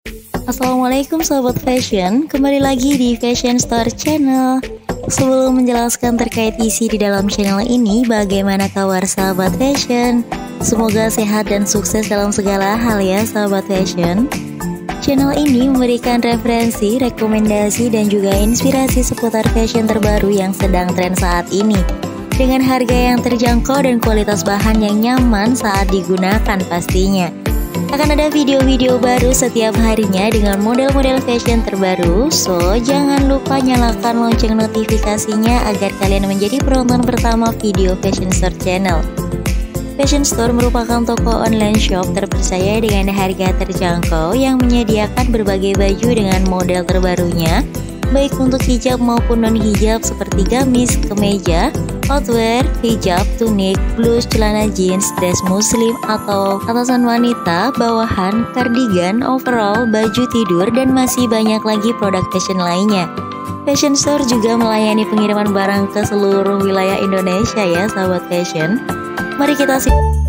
Assalamualaikum Sobat Fashion, kembali lagi di Fashion Store Channel. Sebelum menjelaskan terkait isi di dalam channel ini, bagaimana kabar sahabat fashion? Semoga sehat dan sukses dalam segala hal ya sahabat fashion. Channel ini memberikan referensi, rekomendasi, dan juga inspirasi seputar fashion terbaru yang sedang tren saat ini, dengan harga yang terjangkau dan kualitas bahan yang nyaman saat digunakan pastinya. Akan ada video-video baru setiap harinya dengan model-model fashion terbaru. So, jangan lupa nyalakan lonceng notifikasinya agar kalian menjadi penonton pertama video Fashion Store Channel. Fashion Store merupakan toko online shop terpercaya dengan harga terjangkau yang menyediakan berbagai baju dengan model terbarunya, baik untuk hijab maupun non-hijab seperti gamis, kemeja, outwear, hijab, tunik, blus, celana jeans, dress muslim atau atasan wanita, bawahan, kardigan, overall, baju tidur, dan masih banyak lagi produk fashion lainnya. Fashion Store juga melayani pengiriman barang ke seluruh wilayah Indonesia ya sahabat fashion. Mari kita simak.